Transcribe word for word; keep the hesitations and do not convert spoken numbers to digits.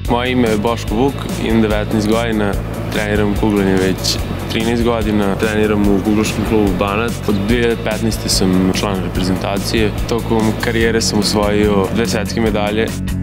Moje ime je Boško Vuk, imam devetnaest godina, treniram kuglanje već trinaest godina, treniram u kuglaškom klubu Banat. Od dve hiljade petnaeste. sam član reprezentacije. Tokom karijere sam osvojio dve svetske medalje.